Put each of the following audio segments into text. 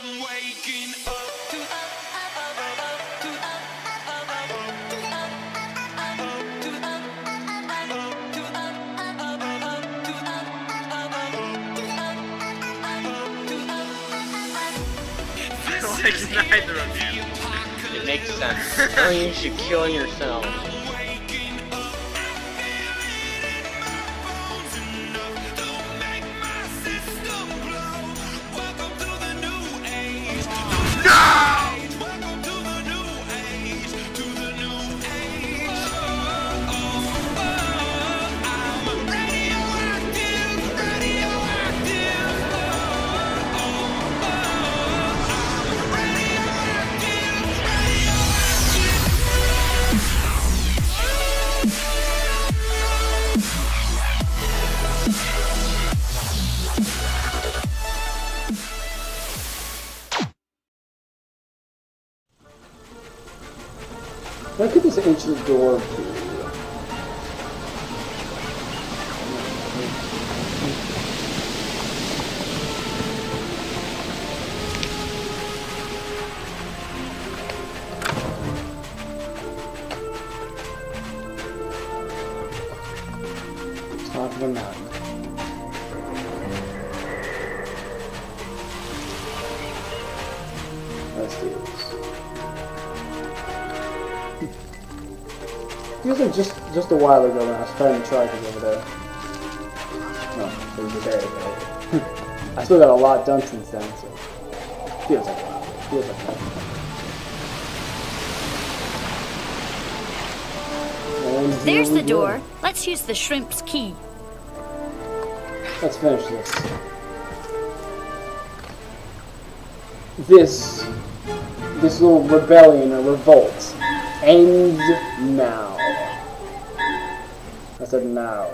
Like neither of you. It makes sense. Or you should kill yourself. Where could this ancient door be? Top of the mountain. Let's do this. Feels like just a while ago when I was trying to try things over there. No, it was a day ago. I still got a lot done since then, so feels like a while. Feels like that. There's the door. Let's use the shrimp's key. Let's finish this. This little rebellion or revolt ends now. I said now.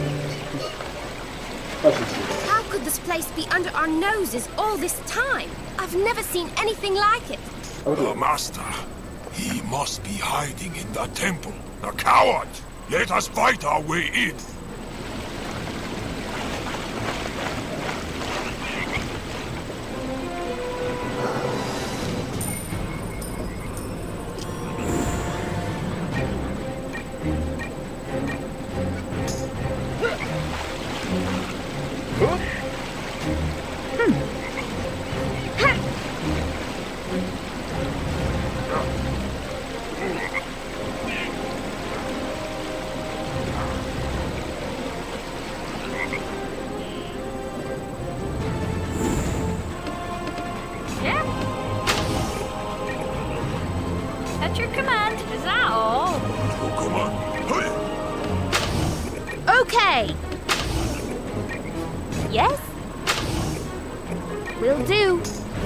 How could this place be under our noses all this time? I've never seen anything like it. The master. He must be hiding in the temple. The coward! Let us fight our way in. At your command. Is that all? Oh, come on. Okay. Yes? Will do.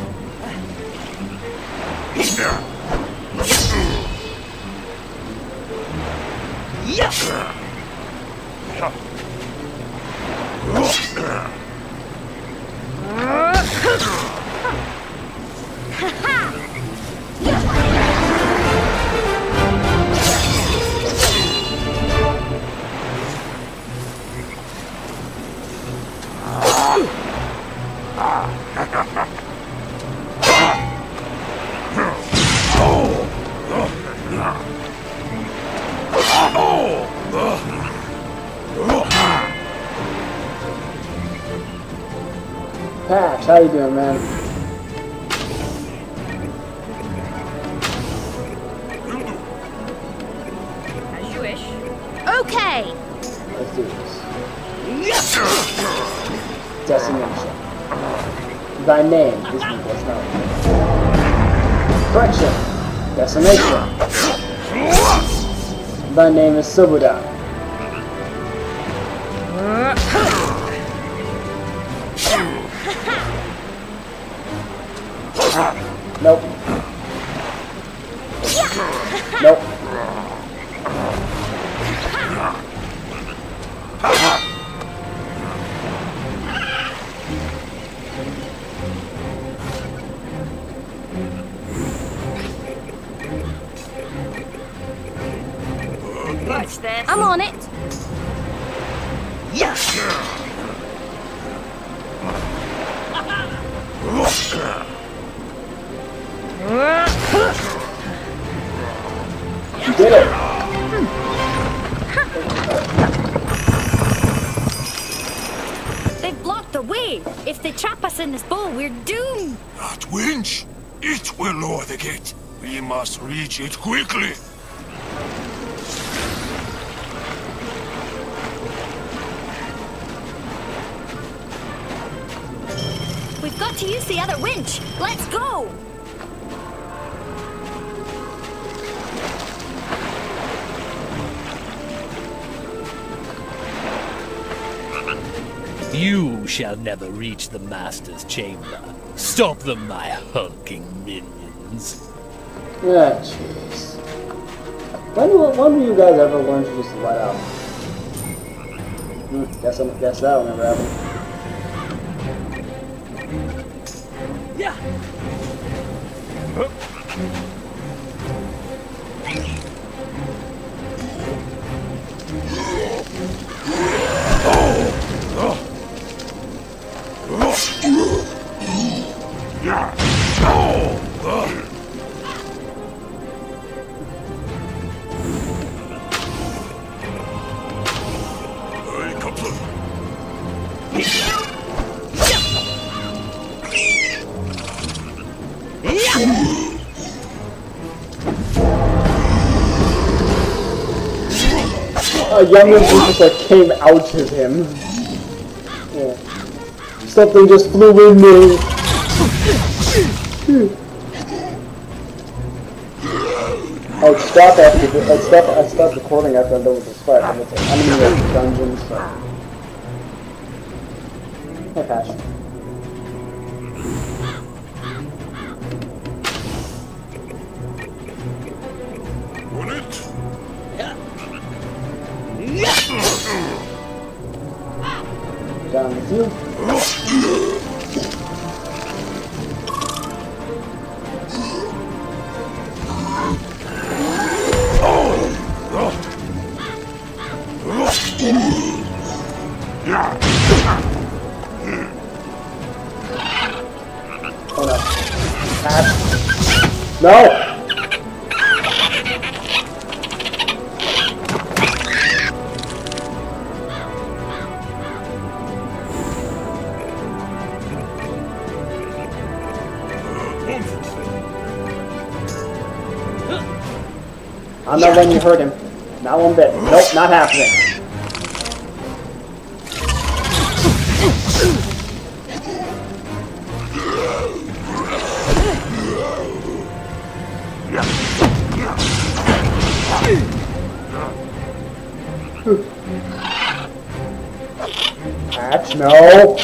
Pax, how you doing, man? As you wish. Okay. Let's do this. Decimation. Thy name is Nicholas Melon. Correction. Decimation. Thy name is Subuda. Nope. Nope. Watch this. I'm on it. it! They've blocked the way. If they trap us in this bowl, we're doomed. That winch! It will lower the gate. We must reach it quickly. We've got to use the other winch. Let's go. You shall never reach the Master's chamber. Stop them, my hulking minions. Yeah, jeez. When will you guys ever learn to just let out? Guess that'll never happen. Yeah. A youngling just like came out of him. Yeah. Something just flew in me. I'd stop after I'd stop recording after I'm done with this fight. I'm in the dungeon, so. Hey, Patch. On it. Down with you. Oh no. Patch. No! I'm not letting you hurt him. Not one bit. Nope, not happening. Patch, no.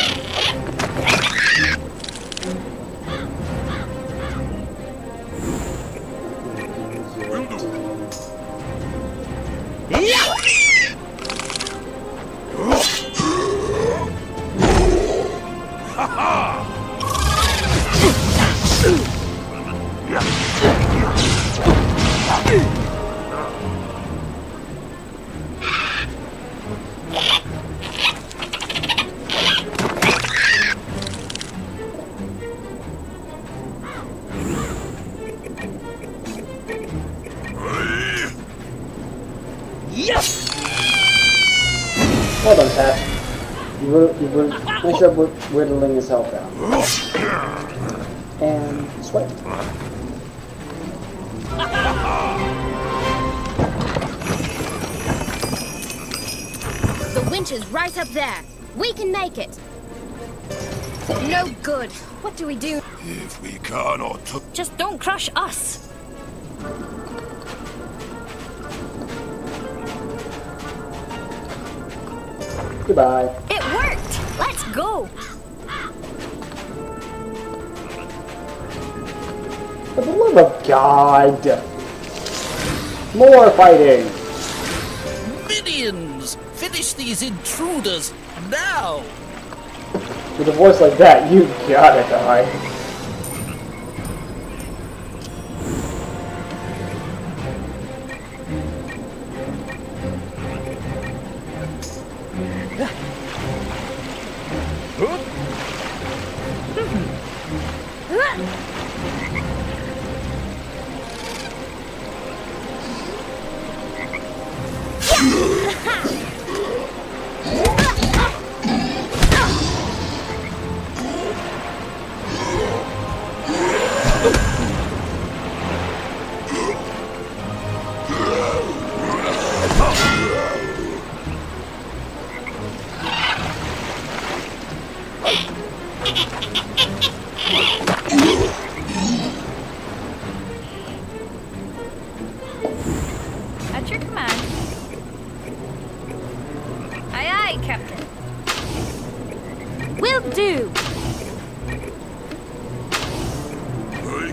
Hold on, Pat. Nice job whittling his health down. And swipe. The winch is right up there. We can make it. No good. What do we do? If we cannot... Just don't crush us. Goodbye. It worked. Let's go. For the love of God. More fighting. Minions! Finish these intruders now! With a voice like that, you gotta die.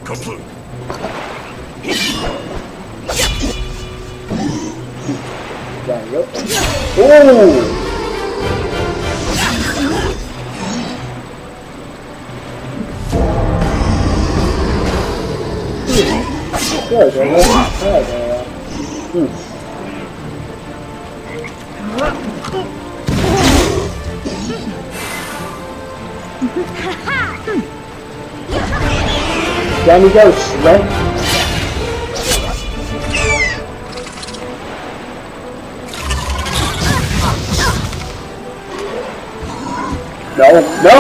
Kaplan. There you go. Ooh! There we go. There we go. Down you go, shrimp. No, no!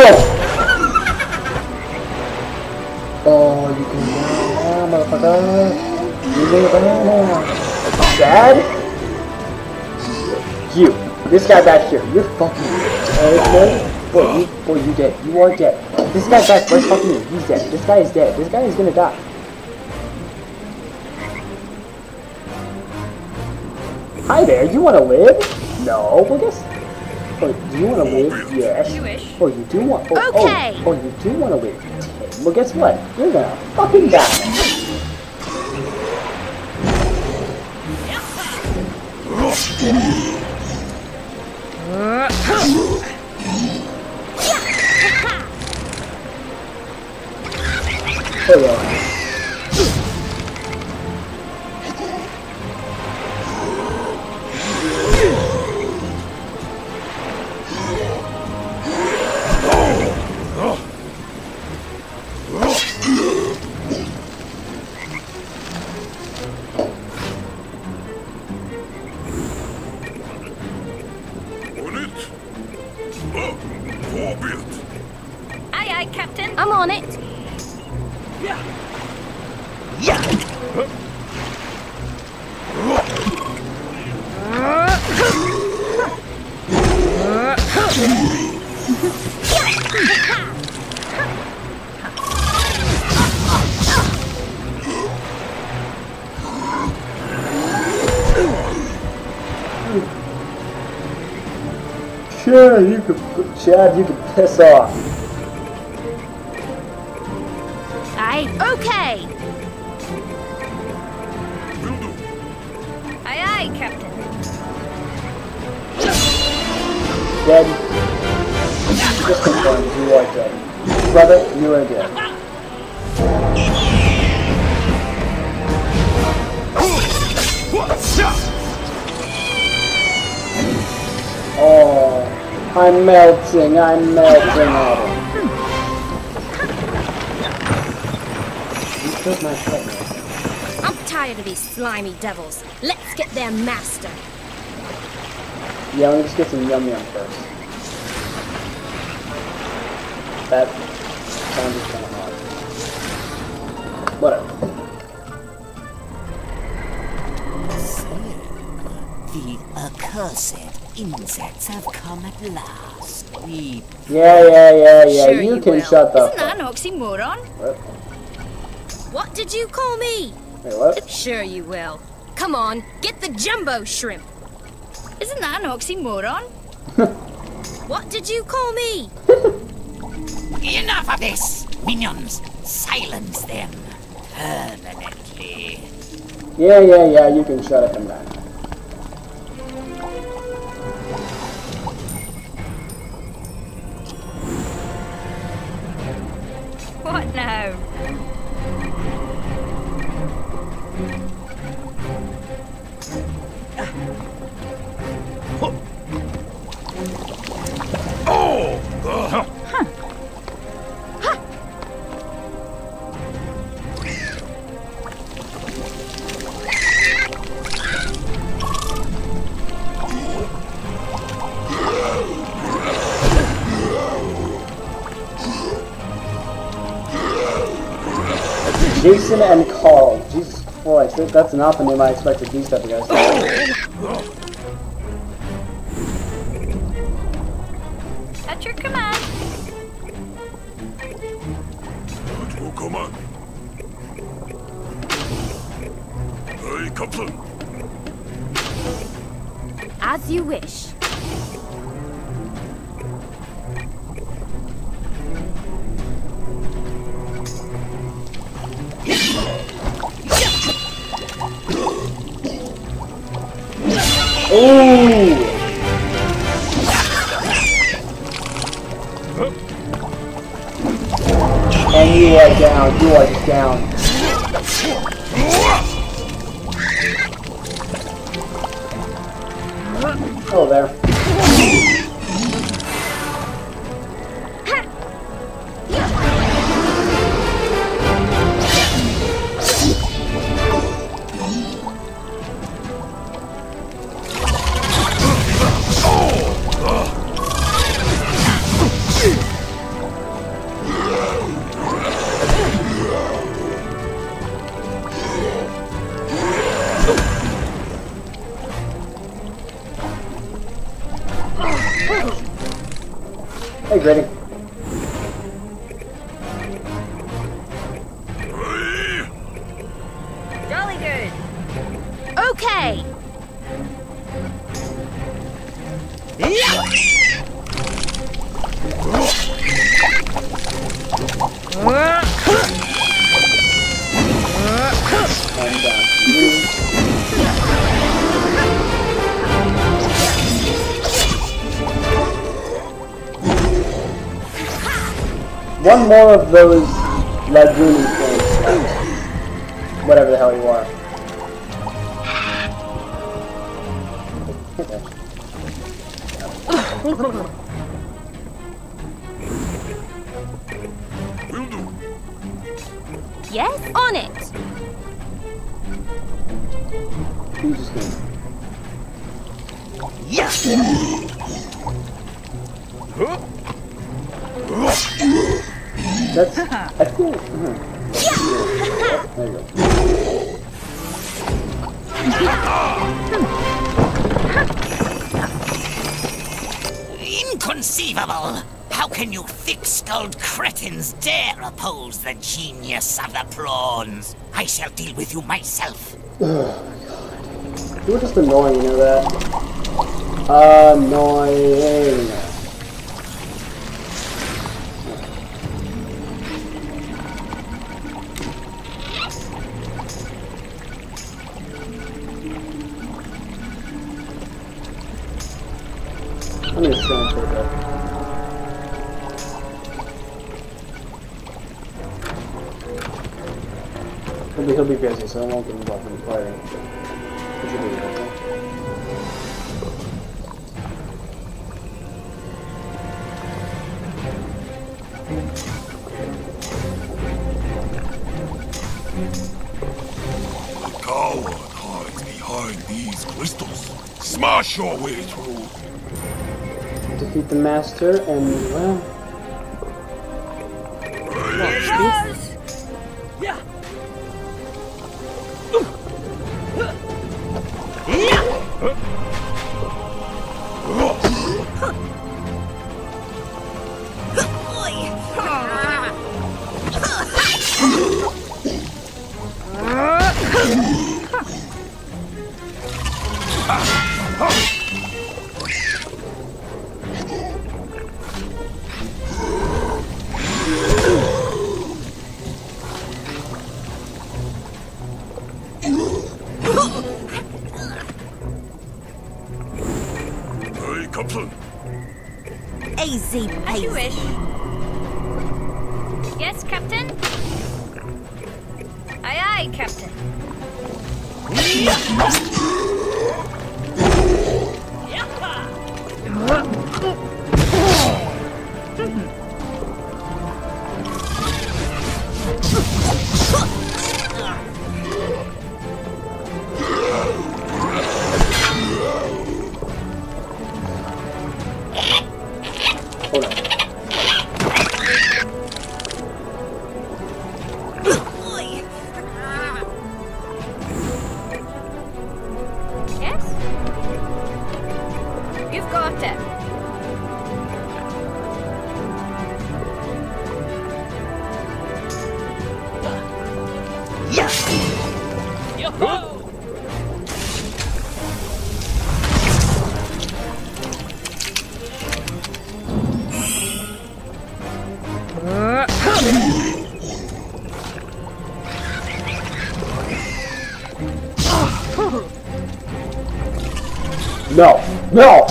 Oh, you can banana, motherfucker. Using a banana. Dad? You. This guy back here. You're fucking dead. Boy, you dead. You are dead. This guy's back right fucking me. He's dead. This guy is dead. This guy is gonna die. Hi there. You wanna live? No. Well, guess. Oh, do you wanna live? Yes. You wish. Oh, you do want. Oh, Okay. Oh, you do wanna live. Well, guess what? You're gonna fucking die. Oh yeah. On it. Forbid. Aye, aye, Captain. I'm on it. Sure, you could, Chad, you could piss off. Aye. Okay. Will do. Aye, aye, Captain. Dead. Just confirmed, you are dead. Brother, you are dead. Oh, I'm melting at him. You killed my pet. I'm tired of these slimy devils. Let's get their master. Yeah, let me just get some yum yum first. That sounded kind of hard. Whatever. The accursed insects have come at last. We... Yeah. Sure you you can will. shut the Isn't that an oxymoron? What? What did you call me? Wait, what? Sure you will. Come on, get the jumbo shrimp. Isn't that an oxymoron? What did you call me? Enough of this! Minions, silence them permanently. Yeah, you can shut up and die. What now? Jason and Carl. Jesus Christ, that's not the name I expected these type of guys to At your command. At your command. Hey, Kaplan. As you wish. down. You are just down. Oh, there. Hey, Gritty. Jolly good. Okay. I'm done. One more of those lagoon things. Whatever the hell you are. Will do. Yes, on it. Who's just gonna... That's... I feel... There you go. Inconceivable! How can you thick-skulled cretins dare oppose the genius of the prawns? I shall deal with you myself. Oh my god. You're just annoying, you know that? Annoying. I'm gonna stand for that. He'll be busy, so I won't get involved in the fighting. What you do, okay? The coward hides behind these crystals. Smash your way through. Defeat the master and, well... Yeah. Hey, Captain. Easy, As you wish. Yes, Captain? Aye, aye, Captain. Hold on. Yes? You've got it. Yo-ho! No! No!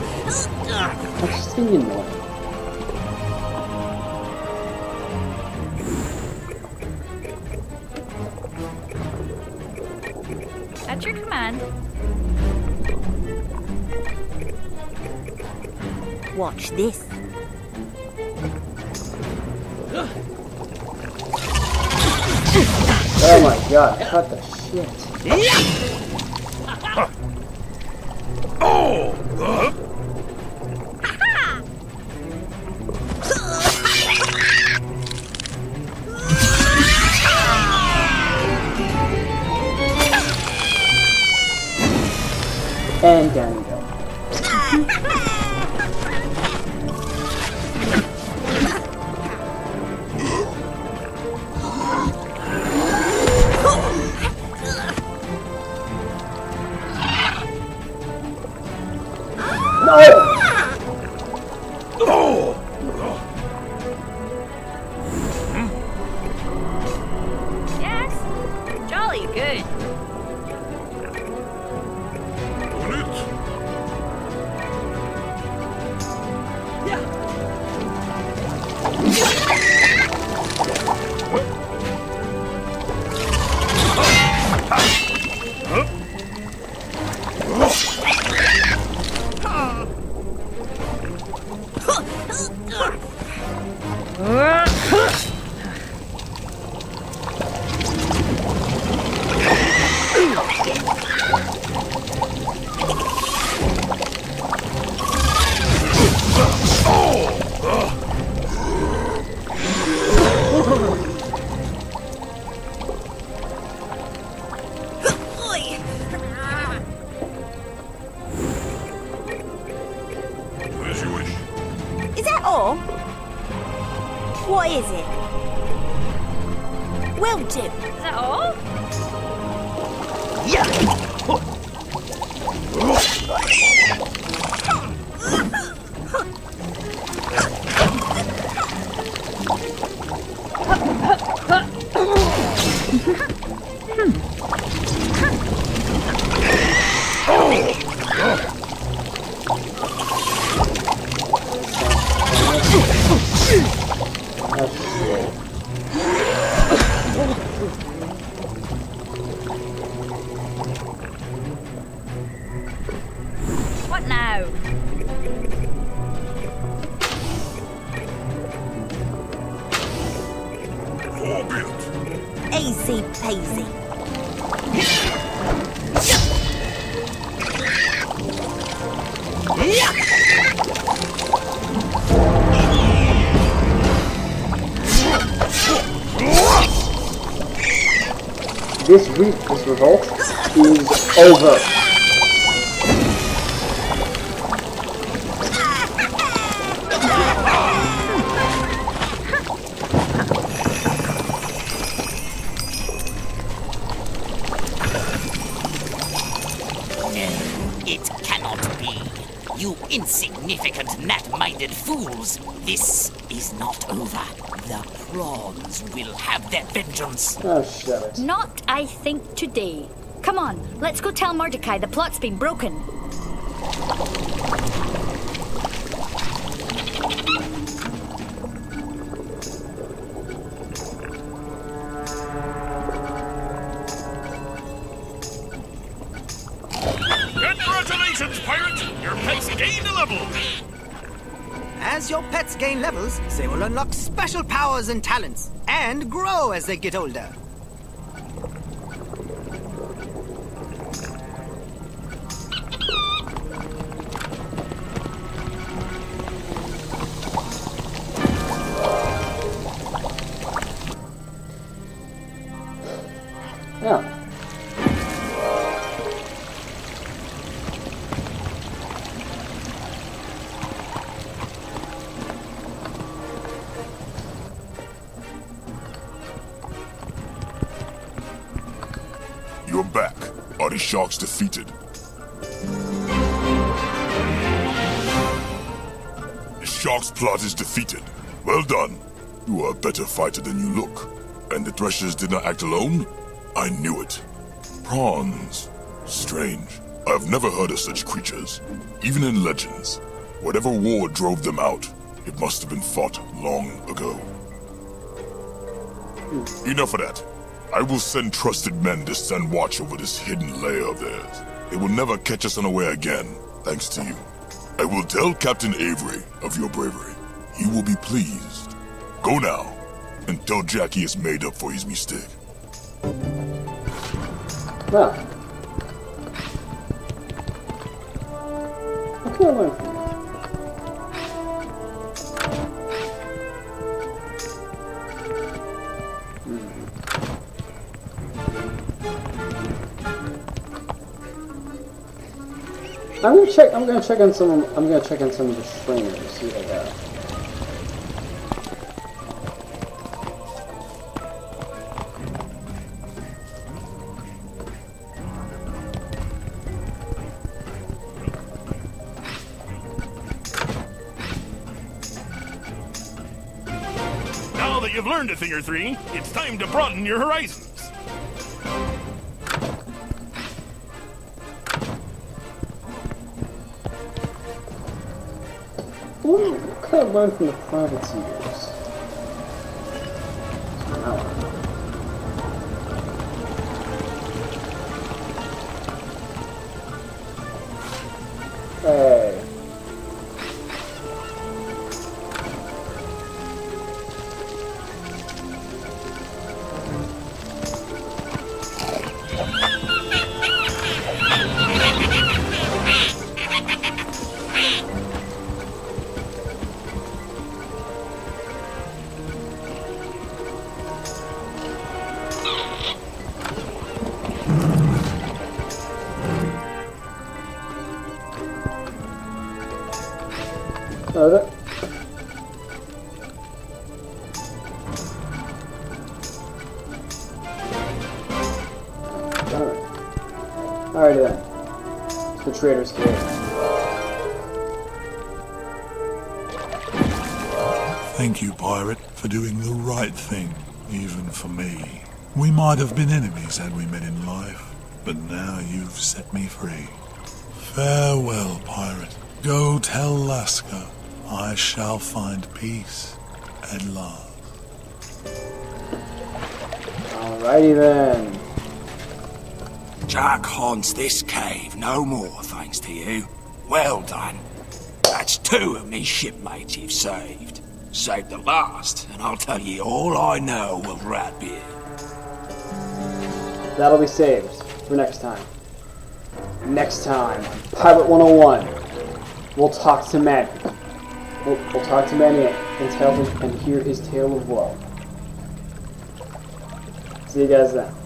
That's just being annoying. At your command. Watch this. Oh my god, cut the shit. And down you go. Yes. Jolly good. Is that all? What is it? Will do. Is that all? What now? Easy peasy. This revolt is over. It cannot be. You insignificant, gnat-minded fools. This is not over. The prawns will have their vengeance. Oh, shut it. Not, I think, today. Come on, let's go tell Mordecai the plot's been broken. Congratulations, pirate! Your pets gained a level! As your pets gain levels, they will unlock special powers and talents, and grow as they get older. Yeah. You're back. Are the sharks defeated? The sharks' plot is defeated. Well done. You are a better fighter than you look. And the Threshers did not act alone? I knew it. Prawns. Strange. I've never heard of such creatures. Even in legends, whatever war drove them out, it must have been fought long ago. Enough of that. I will send trusted men to stand watch over this hidden lair of theirs. They will never catch us unaware again, thanks to you. I will tell Captain Avery of your bravery. He will be pleased. Go now, and tell Jack he has made up for his mistake. Well. What can I learn from you? I'm gonna check on some of the trainers, see what I got. Now that you've learned a thing or three, it's time to broaden your horizons. What can I learn from the privateers? Hey. Alright. Alright then. It's the Trader's Cave. Thank you, pirate, for doing the right thing, even for me. We might have been enemies had we met in life, but now you've set me free. Farewell, pirate. Go tell Laska I shall find peace at last. Alrighty then. Jack haunts this cave no more, thanks to you. Well done. That's 2 of me shipmates you've saved. Save the last, and I'll tell you all I know of Ratbeard. That'll be saved for next time. Next time, Pirate 101. We'll talk to men. We'll talk to Manny and tell him and hear his tale of woe. See you guys then.